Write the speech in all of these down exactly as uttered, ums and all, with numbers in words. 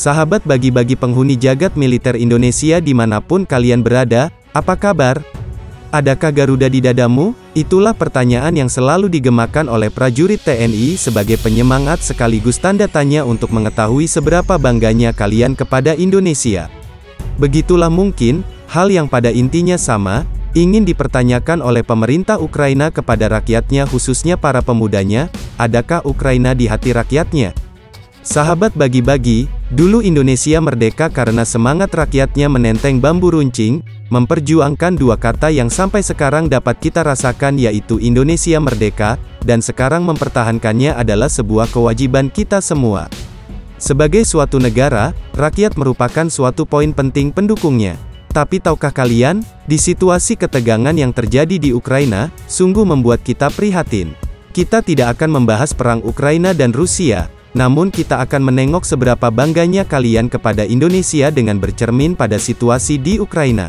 Sahabat bagi-bagi penghuni jagat militer Indonesia dimanapun kalian berada, apa kabar? Adakah Garuda di dadamu? Itulah pertanyaan yang selalu digemakan oleh prajurit T N I sebagai penyemangat sekaligus tanda tanya untuk mengetahui seberapa bangganya kalian kepada Indonesia. Begitulah mungkin, hal yang pada intinya sama, ingin dipertanyakan oleh pemerintah Ukraina kepada rakyatnya khususnya para pemudanya, adakah Ukraina di hati rakyatnya? Sahabat bagi-bagi, dulu Indonesia merdeka karena semangat rakyatnya menenteng bambu runcing, memperjuangkan dua kata yang sampai sekarang dapat kita rasakan yaitu Indonesia merdeka, dan sekarang mempertahankannya adalah sebuah kewajiban kita semua. Sebagai suatu negara, rakyat merupakan suatu poin penting pendukungnya. Tapi tahukah kalian, di situasi ketegangan yang terjadi di Ukraina, sungguh membuat kita prihatin. Kita tidak akan membahas perang Ukraina dan Rusia, namun kita akan menengok seberapa bangganya kalian kepada Indonesia dengan bercermin pada situasi di Ukraina.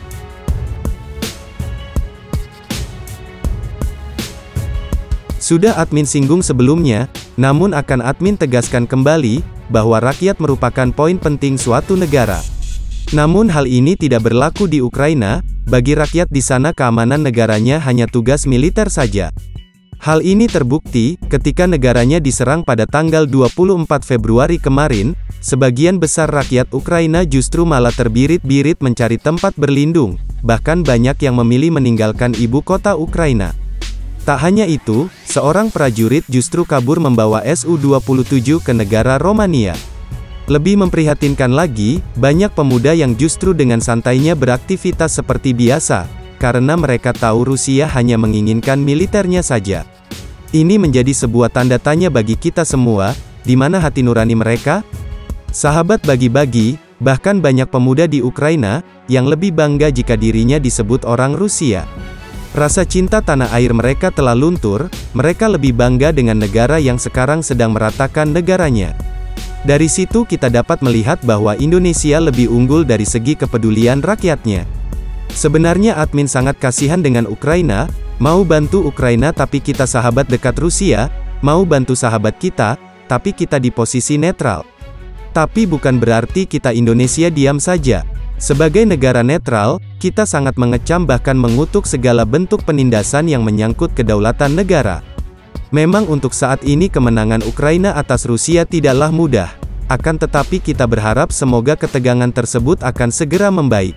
Sudah admin singgung sebelumnya, namun akan admin tegaskan kembali, bahwa rakyat merupakan poin penting suatu negara. Namun hal ini tidak berlaku di Ukraina, bagi rakyat di sana keamanan negaranya hanya tugas militer saja. Hal ini terbukti, ketika negaranya diserang pada tanggal dua puluh empat Februari kemarin, sebagian besar rakyat Ukraina justru malah terbirit-birit mencari tempat berlindung, bahkan banyak yang memilih meninggalkan ibu kota Ukraina. Tak hanya itu, seorang prajurit justru kabur membawa S U dua puluh tujuh ke negara Romania. Lebih memprihatinkan lagi, banyak pemuda yang justru dengan santainya beraktivitas seperti biasa, karena mereka tahu Rusia hanya menginginkan militernya saja. Ini menjadi sebuah tanda tanya bagi kita semua, di mana hati nurani mereka? Sahabat bagi-bagi, bahkan banyak pemuda di Ukraina, yang lebih bangga jika dirinya disebut orang Rusia. Rasa cinta tanah air mereka telah luntur, mereka lebih bangga dengan negara yang sekarang sedang meratakan negaranya. Dari situ kita dapat melihat bahwa Indonesia lebih unggul dari segi kepedulian rakyatnya. Sebenarnya admin sangat kasihan dengan Ukraina, mau bantu Ukraina tapi kita sahabat dekat Rusia, mau bantu sahabat kita, tapi kita di posisi netral. Tapi bukan berarti kita Indonesia diam saja. Sebagai negara netral, kita sangat mengecam bahkan mengutuk segala bentuk penindasan yang menyangkut kedaulatan negara. Memang untuk saat ini kemenangan Ukraina atas Rusia tidaklah mudah. Akan tetapi kita berharap semoga ketegangan tersebut akan segera membaik.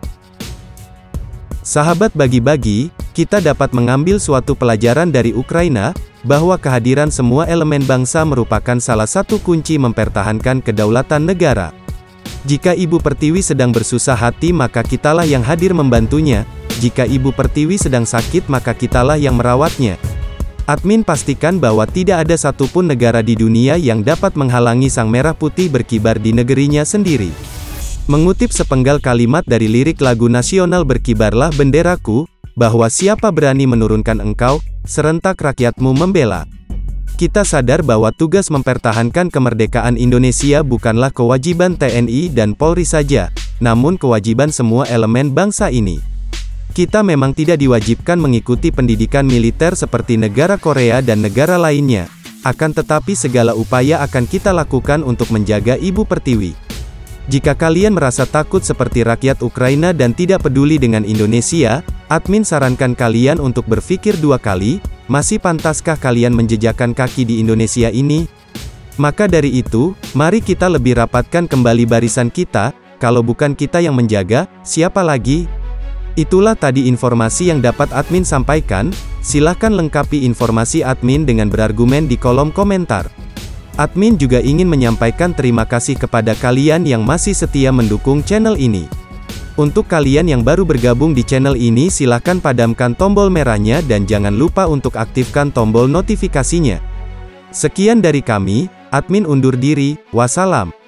Sahabat bagi-bagi, kita dapat mengambil suatu pelajaran dari Ukraina, bahwa kehadiran semua elemen bangsa merupakan salah satu kunci mempertahankan kedaulatan negara. Jika Ibu Pertiwi sedang bersusah hati maka kitalah yang hadir membantunya, jika Ibu Pertiwi sedang sakit maka kitalah yang merawatnya. Admin pastikan bahwa tidak ada satupun negara di dunia yang dapat menghalangi Sang Merah Putih berkibar di negerinya sendiri. Mengutip sepenggal kalimat dari lirik lagu nasional Berkibarlah Benderaku, bahwa siapa berani menurunkan engkau, serentak rakyatmu membela. Kita sadar bahwa tugas mempertahankan kemerdekaan Indonesia bukanlah kewajiban T N I dan Polri saja, namun kewajiban semua elemen bangsa ini. Kita memang tidak diwajibkan mengikuti pendidikan militer seperti negara Korea dan negara lainnya, akan tetapi segala upaya akan kita lakukan untuk menjaga Ibu Pertiwi. Jika kalian merasa takut seperti rakyat Ukraina dan tidak peduli dengan Indonesia, admin sarankan kalian untuk berpikir dua kali, masih pantaskah kalian menjejakkan kaki di Indonesia ini? Maka dari itu, mari kita lebih rapatkan kembali barisan kita, kalau bukan kita yang menjaga, siapa lagi? Itulah tadi informasi yang dapat admin sampaikan, silahkan lengkapi informasi admin dengan berargumen di kolom komentar. Admin juga ingin menyampaikan terima kasih kepada kalian yang masih setia mendukung channel ini. Untuk kalian yang baru bergabung di channel ini silahkan padamkan tombol merahnya dan jangan lupa untuk aktifkan tombol notifikasinya. Sekian dari kami, admin undur diri, wassalam.